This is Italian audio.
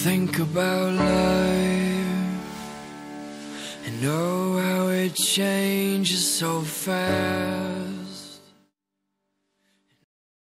think about life and know how it changes so fast.